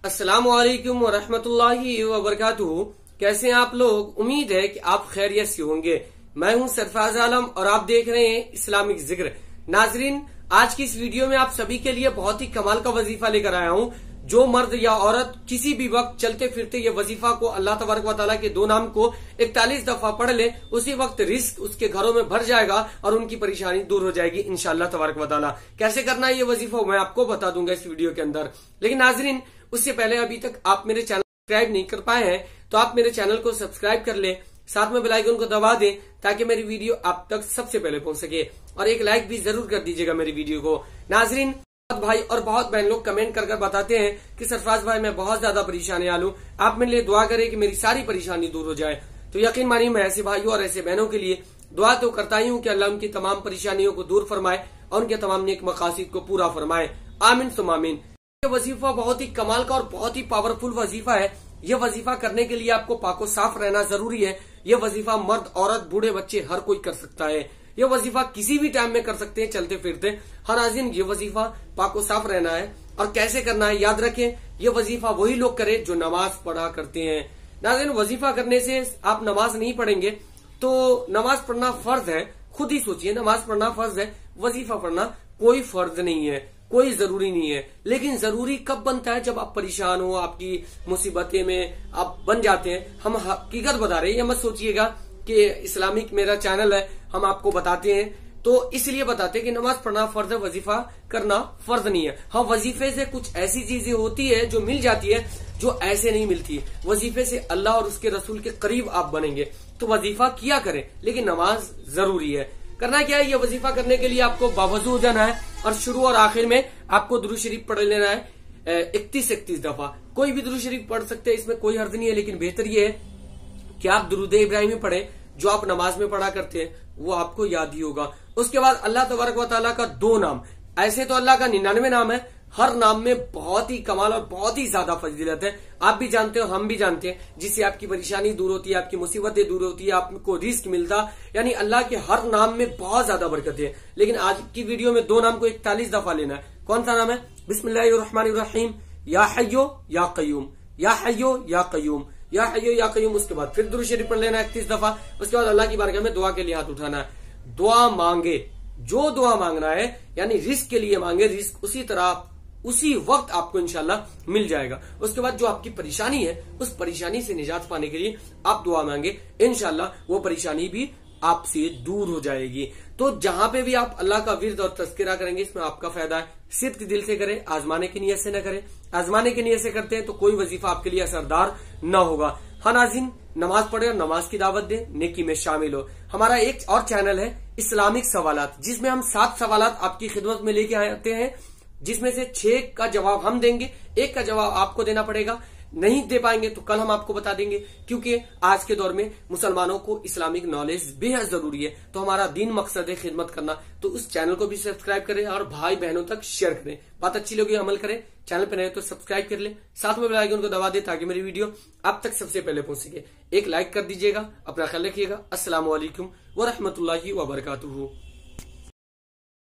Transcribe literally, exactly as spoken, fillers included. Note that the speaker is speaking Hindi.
अस्सलामु अलैकुम व रहमतुल्लाहि व बरकातुहू। कैसे हैं आप लोग? उम्मीद है कि आप खैरियत से होंगे। मैं हूं सरफराज आलम और आप देख रहे हैं इस्लामिक जिक्र। नाजरीन, आज की इस वीडियो में आप सभी के लिए बहुत ही कमाल का वजीफा लेकर आया हूं। जो मर्द या औरत किसी भी वक्त चलते फिरते ये वजीफा को अल्लाह तबारक व तआला के दो नाम को इकतालीस दफा पढ़ ले, उसी वक्त रिस्क उसके घरों में भर जाएगा और उनकी परेशानी दूर हो जाएगी इंशाअल्लाह तबारक व तआला। कैसे करना है ये वजीफा मैं आपको बता दूंगा इस वीडियो के अंदर। लेकिन नाजरीन, उससे पहले अभी तक आप मेरे चैनल सब्सक्राइब नहीं कर पाए हैं तो आप मेरे चैनल को सब्सक्राइब कर ले, साथ में बेल आइकन को दबा दें ताकि मेरी वीडियो आप तक सबसे पहले पहुंच सके, और एक लाइक भी जरूर कर दीजिएगा मेरी वीडियो को। नाजरीन, बहुत भाई और बहुत बहन लोग कमेंट कर कर बताते हैं कि सरफराज भाई मैं बहुत ज्यादा परेशानी आलू, आप मेरे लिए दुआ करें कि मेरी सारी परेशानी दूर हो जाए। तो यकीन मानिए मैं ऐसे भाइयों और ऐसे बहनों के लिए दुआ तो करता ही हूँ कि अल्लाह उनकी तमाम परेशानियों को दूर फरमाए और उनके तमाम नेक मकासद को पूरा फरमाए। आमीन सुम आमीन। ये वजीफा बहुत ही कमाल का और बहुत ही पावरफुल वजीफा है। ये वजीफा करने के लिए आपको पाको साफ रहना जरूरी है। ये वजीफा मर्द औरत बूढ़े बच्चे हर कोई कर सकता है। ये वजीफा किसी भी टाइम में कर सकते हैं चलते फिरते। हर नाज़रीन, ये वजीफा पाको साफ रहना है। और कैसे करना है याद रखें, ये वजीफा वही लोग करें जो नमाज पढ़ा करते हैं। नाज़रीन, वजीफा करने से आप नमाज नहीं पढ़ेंगे तो नमाज पढ़ना फर्ज है। खुद ही सोचिए, नमाज पढ़ना फर्ज है, वजीफा पढ़ना कोई फर्ज नहीं है, कोई जरूरी नहीं है। लेकिन जरूरी कब बनता है? जब आप परेशान हो, आपकी मुसीबतें में आप बन जाते हैं। हम हकीकत बता रहे हैं, ये मत सोचिएगा कि इस्लामिक मेरा चैनल है हम आपको बताते हैं तो इसलिए बताते हैं कि नमाज पढ़ना फर्ज है, वजीफा करना फर्ज नहीं है। हाँ, वजीफे से कुछ ऐसी चीजें होती है जो मिल जाती है जो ऐसे नहीं मिलती। वजीफे से अल्लाह और उसके रसूल के करीब आप बनेंगे। तो वजीफा किया करें, लेकिन नमाज जरूरी है। करना क्या है? ये वजीफा करने के लिए आपको बावजू हो जाना है और शुरू और आखिर में आपको दुरूद शरीफ पढ़ लेना है इकतीस इकतीस दफा। कोई भी दुरूद शरीफ पढ़ सकते हैं, इसमें कोई हर्ज नहीं है। लेकिन बेहतर ये है कि आप दुरूद इब्राहिमी पढ़े जो आप नमाज में पढ़ा करते हैं, वो आपको याद ही होगा। उसके बाद अल्लाह तबारक व तआला का दो नाम, ऐसे तो अल्लाह का निन्यानवे नाम है, हर नाम में बहुत ही कमाल और बहुत ही ज्यादा फजीलत है। आप भी जानते हो, हम भी जानते हैं, जिससे आपकी परेशानी दूर होती है, आपकी मुसीबतें दूर होती है, आपको रिस्क मिलता। यानी अल्लाह के हर नाम में बहुत ज्यादा बरकत है। लेकिन आज की वीडियो में दो नाम को इकतालीस दफा लेना है। कौन सा नाम है? बिस्मिल्लाहिर्रहमानिर्रहीम, या हय्यो या कय्यूम, या हय्यो या कय्यूम, या हय्यो या कय्यूम। उसके बाद फिर दुरूद शरीफ पढ़ लेना है इकतीस दफा। उसके बाद अल्लाह की बारगाह में दुआ के लिए हाथ उठाना है। दुआ मांगे, जो दुआ मांगना है यानी रिस्क के लिए मांगे, रिस्क उसी तरह उसी वक्त आपको इंशाल्लाह मिल जाएगा। उसके बाद जो आपकी परेशानी है, उस परेशानी से निजात पाने के लिए आप दुआ मांगे, इंशाल्लाह वो परेशानी भी आपसे दूर हो जाएगी। तो जहां पे भी आप अल्लाह का विर्द और तज़किरा करेंगे, इसमें आपका फायदा है। सिर्फ दिल से करें, आजमाने की नीयत से न करें। आजमाने की नीयत से करते हैं तो कोई वजीफा आपके लिए असरदार न होगा। हाँ नाज़रीन, नमाज पढ़े और नमाज की दावत दें, नेकी में शामिल हो। हमारा एक और चैनल है इस्लामिक सवालात, जिसमें हम सात सवालात आपकी खिदमत में लेके आते हैं, जिसमें से छह का जवाब हम देंगे, एक का जवाब आपको देना पड़ेगा। नहीं दे पाएंगे तो कल हम आपको बता देंगे, क्योंकि आज के दौर में मुसलमानों को इस्लामिक नॉलेज बेहद जरूरी है। तो हमारा दीन मकसद है खिदमत करना। तो उस चैनल को भी सब्सक्राइब करें और भाई बहनों तक शेयर करें। बात अच्छी लगी अमल करें। चैनल पे नए तो सब्सक्राइब कर ले, साथ में बेल आइकन को दबा दे ताकि मेरी वीडियो आप तक सबसे पहले पहुंच सके। एक लाइक कर दीजिएगा। अपना ख्याल रखिएगा। अस्सलाम वालेकुम व रहमतुल्लाहि व बरकातुहू।